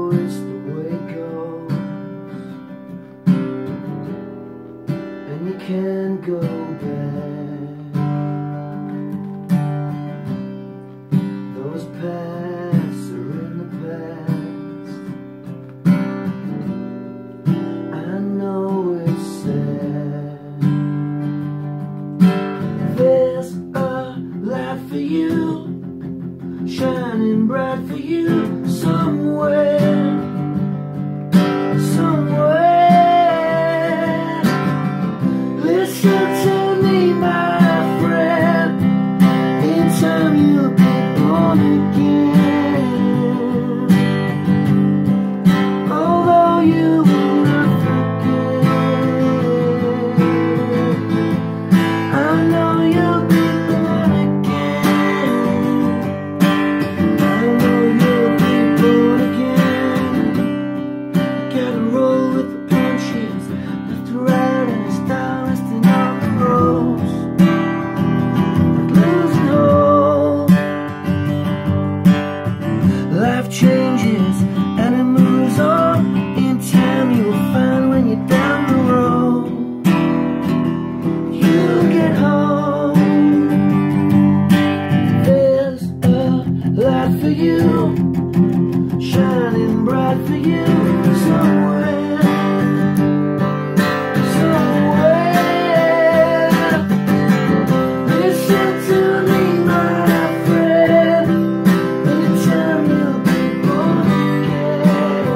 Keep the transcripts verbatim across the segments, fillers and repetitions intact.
know it's the way it goes, and you can't go back. Those paths are in the past. I know it's sad. There's a light for you, shining bright for you, somewhere, somewhere. Listen to me, my friend, in time you'll be born again. Although you will not forget, I know you'll be born again. I know you'll be born again. Gotta roll with the punches, left to right, and it's down resting on the roads, but losing hope. Life changes and it moves on. In time you'll find when you're down the road, you'll get home. There's a light for you, shining bright for you, somewhere, somewhere. Listen to me, my friend, in time you'll be born again.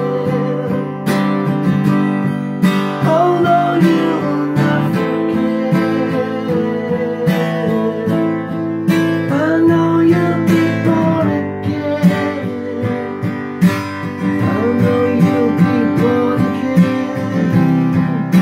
Although you will not forget, I know you'll be born again. I know you'll be born again.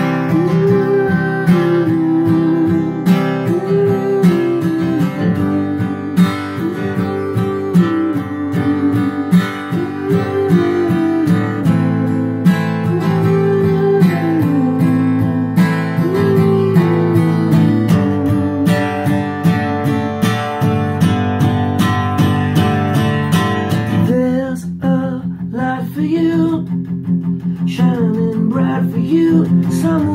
There's a light for you, shining bright for you, some